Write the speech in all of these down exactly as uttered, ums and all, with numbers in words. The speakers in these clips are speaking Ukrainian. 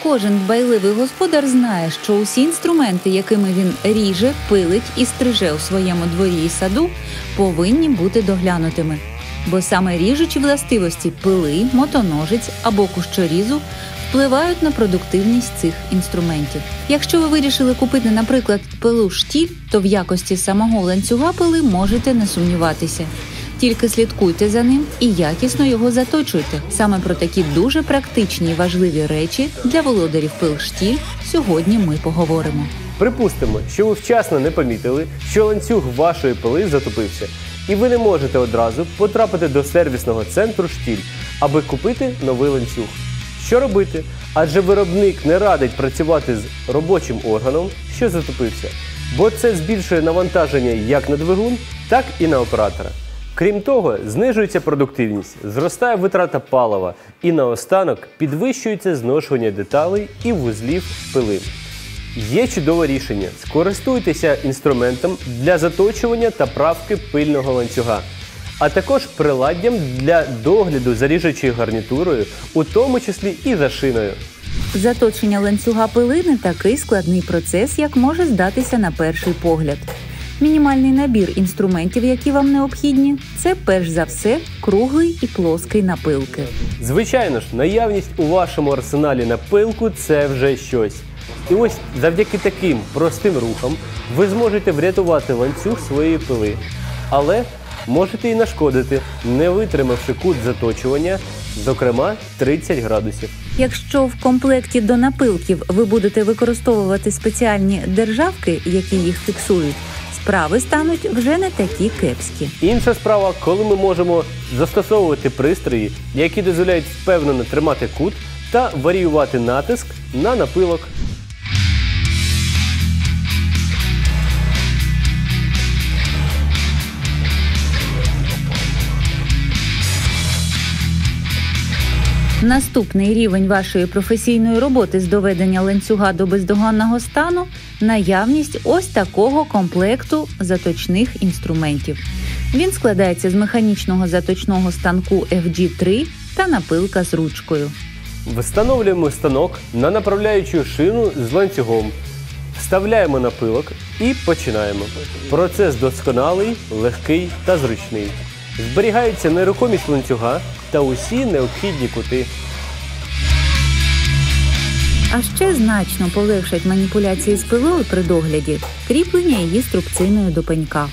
Кожен дбайливий господар знає, що усі інструменти, якими він ріже, пилить і стриже у своєму дворі і саду, повинні бути доглянутими. Бо саме ріжучі властивості пили, мотоножиць або кущорізу впливають на продуктивність цих інструментів. Якщо ви вирішили купити, наприклад, пилу штіль, то в якості самого ланцюга пили можете не сумніватися. Тільки слідкуйте за ним і якісно його заточуйте. Саме про такі дуже практичні і важливі речі для володарів пил штіль сьогодні ми поговоримо. Припустимо, що ви вчасно не помітили, що ланцюг вашої пили затопився, і ви не можете одразу потрапити до сервісного центру штіль, аби купити новий ланцюг. Що робити? Адже виробник не радить працювати з робочим органом, що затопився, бо це збільшує навантаження як на двигун, так і на оператора. Крім того, знижується продуктивність, зростає витрата палива і наостанок підвищується зношування деталей і вузлів пили. Є чудове рішення – скористуйтеся інструментом для заточування та правки пильного ланцюга, а також приладдям для догляду за ріжучою гарнітурою, у тому числі і за шиною. Заточення ланцюга пили не такий складний процес, як може здатися на перший погляд. Мінімальний набір інструментів, які вам необхідні – це перш за все круглий і плоский напилки. Звичайно ж, наявність у вашому арсеналі напилку – це вже щось. І ось завдяки таким простим рухам ви зможете врятувати ланцюг своєї пили. Але можете і нашкодити, не витримавши кут заточування, зокрема тридцять градусів. Якщо в комплекті до напилків ви будете використовувати спеціальні державки, які їх фіксують, справи стануть вже не такі кепські. Інша справа, коли ми можемо застосовувати пристрої, які дозволяють впевнено тримати кут та варіювати натиск на напилок. Наступний рівень вашої професійної роботи з доведення ланцюга до бездоганного стану – наявність ось такого комплекту заточних інструментів. Він складається з механічного заточного станку еф джі три та напилка з ручкою. Встановлюємо станок на направляючу шину з ланцюгом, вставляємо напилок і починаємо. Процес досконалий, легкий та зручний. Зберігається нерухомість ланцюга та усі необхідні кути. А ще значно полегшать маніпуляції з пилою при догляді – кріплення її струбциною до пенька.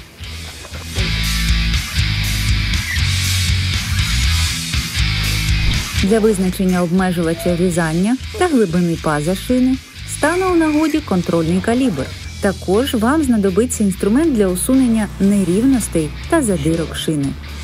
Для визначення обмежувача різання та глибини паза шини стане у нагоді контрольний калібр. Також вам знадобиться інструмент для усунення нерівностей та задирок шини.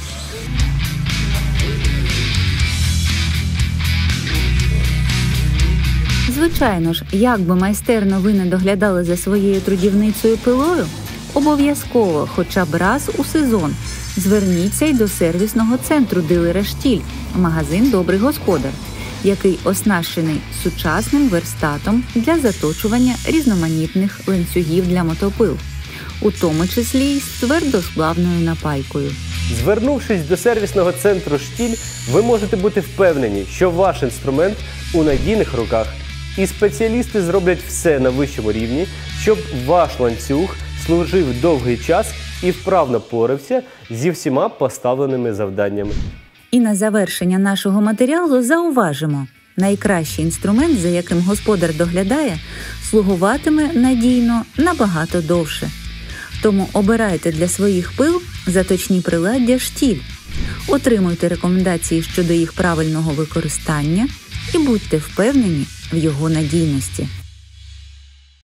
Звичайно ж, як би майстерно ви не доглядали за своєю трудівницею пилою, обов'язково хоча б раз у сезон зверніться й до сервісного центру дилера штіль, магазин «Добрий господар», який оснащений сучасним верстатом для заточування різноманітних ланцюгів для мотопил, у тому числі й з твердосплавною напайкою. Звернувшись до сервісного центру штіль, ви можете бути впевнені, що ваш інструмент у надійних руках, і спеціалісти зроблять все на вищому рівні, щоб ваш ланцюг служив довгий час і вправно порався зі всіма поставленими завданнями. І на завершення нашого матеріалу зауважимо, найкращий інструмент, за яким господар доглядає, слугуватиме надійно набагато довше. Тому обирайте для своїх пил заточні приладдя штіль, отримуйте рекомендації щодо їх правильного використання і будьте впевнені в його надійності.